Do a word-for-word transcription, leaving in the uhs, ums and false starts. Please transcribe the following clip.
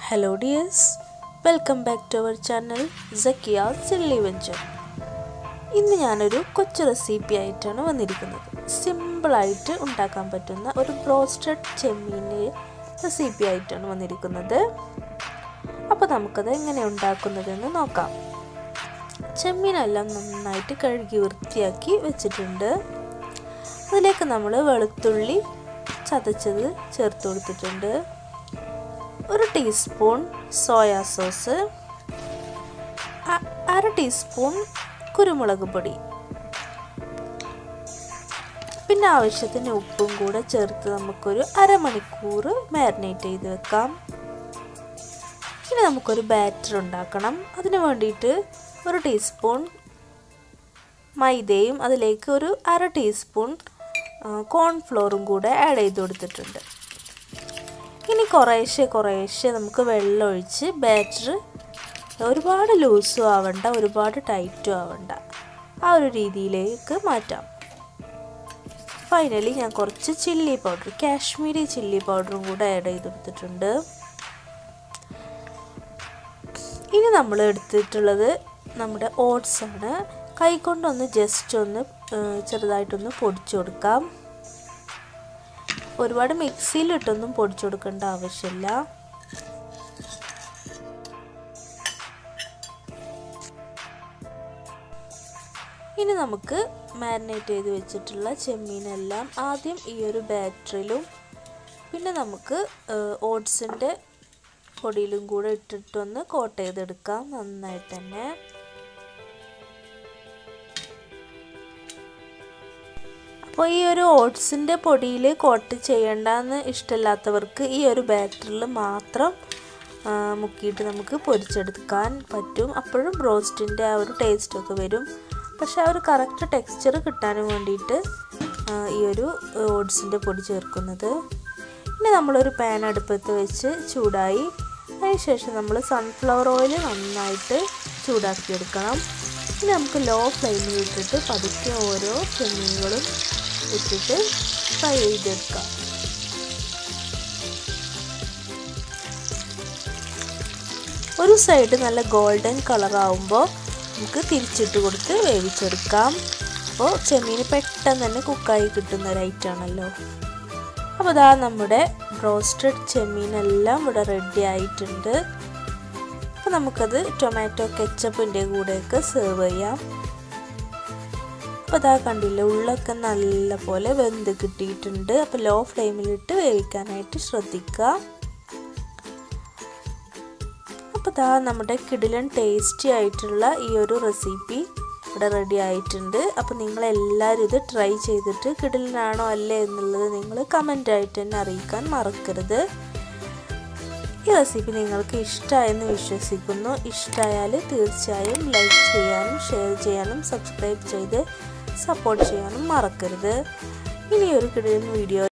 Hello dears, welcome back to our channel Zakiya's Silly Venture. ഇന്ന് ഞാനൊരു കൊച്ചു recipe ആയിട്ടാണ് വന്നിരിക്കുന്നത്. സിമ്പിൾ ആയിട്ട് ഉണ്ടാക്കാൻ പറ്റുന്ന ഒരു ബ്രോസ്റ്റഡ് ചെമ്മീൻ റെസിപ്പി ആയിട്ടാണ് വന്നിരിക്കുന്നത്. അപ്പോൾ നമുക്കത് എങ്ങനെ ഉണ്ടാക്കുന്നതെന്ന് നോക്കാം. ചെമ്മീനെല്ലാം നന്നായിട്ട് കഴുകി വൃത്തിയാക്കി വെച്ചിട്ടുണ്ട്. അതിലേക്ക് നമ്മൾ വെളുത്തുള്ളി ചതച്ചത് ചേർത്ത് കൊടുത്തിട്ടുണ്ട്. ഒരു ടീസ്പൂൺ സോയാ സോസ്, അര ടീസ്പൂൺ കുരുമുളക് പൊടി, പിന്നെ ആവശ്യത്തിന് ഉപ്പും കൂടെ ചേർത്ത് നമുക്കൊരു അരമണിക്കൂർ മാരിനേറ്റ് ചെയ്ത് വെക്കാം. ഇനി നമുക്കൊരു ബാറ്റർ ഉണ്ടാക്കണം. അതിന് വേണ്ടിയിട്ട് ഒരു ടീസ്പൂൺ മൈദയും അതിലേക്ക് ഒരു അര ടീസ്പൂൺ കോൺഫ്ലോറും കൂടെ ആഡ് ചെയ്ത് കൊടുത്തിട്ടുണ്ട്. ഇനി കുറേശ്ശെ കുറേശ്ശെ നമുക്ക് വെള്ളം ഒഴിച്ച് ബാറ്റർ ഒരുപാട് ലൂസും ആവണ്ട ഒരുപാട് ടൈറ്റും ആവണ്ട ആ ഒരു രീതിയിലേക്ക് മാറ്റാം. ഫൈനലി ഞാൻ കുറച്ച് ചില്ലി പൗഡർ കാശ്മീരി ചില്ലി പൗഡറും കൂടെ ആഡ് ചെയ്ത് കൊടുത്തിട്ടുണ്ട്. ഇനി നമ്മൾ എടുത്തിട്ടുള്ളത് നമ്മുടെ ഓട്സ് ആണ്. കൈകൊണ്ടൊന്ന് ജസ്റ്റ് ഒന്ന് ചെറുതായിട്ടൊന്ന് പൊടിച്ചു കൊടുക്കാം. ഒരുപാട് മിക്സിയിലിട്ടൊന്നും പൊടിച്ചു കൊടുക്കേണ്ട ആവശ്യമില്ല. ഇനി നമുക്ക് മാരിനേറ്റ് ചെയ്ത് വെച്ചിട്ടുള്ള ചെമ്മീനെല്ലാം ആദ്യം ഈ ഒരു ബാറ്ററിലും പിന്നെ നമുക്ക് ഓട്സിൻ്റെ പൊടിയിലും കൂടെ ഇട്ടിട്ടൊന്ന് കോട്ട് ചെയ്തെടുക്കാം നന്നായിട്ട് തന്നെ. അപ്പോൾ ഈ ഒരു ഓട്സിൻ്റെ പൊടിയിൽ കോട്ട് ചെയ്യേണ്ടെന്ന് ഇഷ്ടമില്ലാത്തവർക്ക് ഈ ഒരു ബാറ്ററിൽ മാത്രം മുക്കിയിട്ട് നമുക്ക് പൊരിച്ചെടുക്കാൻ പറ്റും. അപ്പോഴും ബ്രോസ്റ്റിൻ്റെ ആ ഒരു ടേസ്റ്റൊക്കെ വരും. പക്ഷേ ആ ഒരു കറക്റ്റ് ടെക്സ്ചർ കിട്ടാൻ വേണ്ടിയിട്ട് ഈ ഒരു ഓട്സിൻ്റെ പൊടി ചേർക്കുന്നത്. ഇനി നമ്മളൊരു പാൻ അടുപ്പത്ത് വെച്ച് ചൂടായി അതിനുശേഷം നമ്മൾ സൺഫ്ലവർ ഓയിൽ നന്നായിട്ട് ചൂടാക്കിയെടുക്കണം. ഇനി നമുക്ക് ലോ ഫ്ലെയിമിൽ ഇട്ടിട്ട് പതുക്കെ ഓരോ ചെമ്മീനുകളും ഇട്ടിട്ട് ഫ്രൈ ചെയ്തെടുക്കാം. ഒരു സൈഡ് നല്ല ഗോൾഡൻ കളറാവുമ്പോൾ നമുക്ക് തിരിച്ചിട്ട് കൊടുത്ത് വേവിച്ചെടുക്കാം. അപ്പോൾ ചെമ്മീൻ പെട്ടെന്ന് തന്നെ കുക്കായി കിട്ടുന്ന ഒരു ഐറ്റമാണല്ലോ. അപ്പോൾ ഇതാ നമ്മുടെ ബ്രോസ്റ്റഡ് ചെമ്മീനെല്ലാം ഇവിടെ റെഡി ആയിട്ടുണ്ട്. അപ്പോൾ നമുക്കത് ടൊമാറ്റോ കെച്ചപ്പിൻ്റെ കൂടെയൊക്കെ സെർവ് ചെയ്യാം. അപ്പോൾ അതാ കണ്ടില്ല ഉള്ളൊക്കെ നല്ല പോലെ വെന്ത് കിട്ടിയിട്ടുണ്ട്. അപ്പോൾ ലോ ഫ്ലെയിമിലിട്ട് വേവിക്കാനായിട്ട് ശ്രദ്ധിക്കുക. അപ്പോൾ ഇതാ നമ്മുടെ കിടിലൻ ടേസ്റ്റി ആയിട്ടുള്ള ഈ ഒരു റെസിപ്പി ഇവിടെ റെഡി ആയിട്ടുണ്ട്. അപ്പോൾ നിങ്ങളെല്ലാവരും ഇത് ട്രൈ ചെയ്തിട്ട് കിടിലനാണോ അല്ലേ എന്നുള്ളത് നിങ്ങൾ കമൻ്റായിട്ട് തന്നെ അറിയിക്കാൻ മറക്കരുത്. ഈ റെസിപ്പി നിങ്ങൾക്ക് ഇഷ്ടമായെന്ന് വിശ്വസിക്കുന്നു. ഇഷ്ടമായാൽ തീർച്ചയായും ലൈക്ക് ചെയ്യാനും ഷെയർ ചെയ്യാനും സബ്സ്ക്രൈബ് ചെയ്ത് സപ്പോർട്ട് ചെയ്യാനും മറക്കരുത്. ഇനിയൊരു കിടിലൻ വീഡിയോ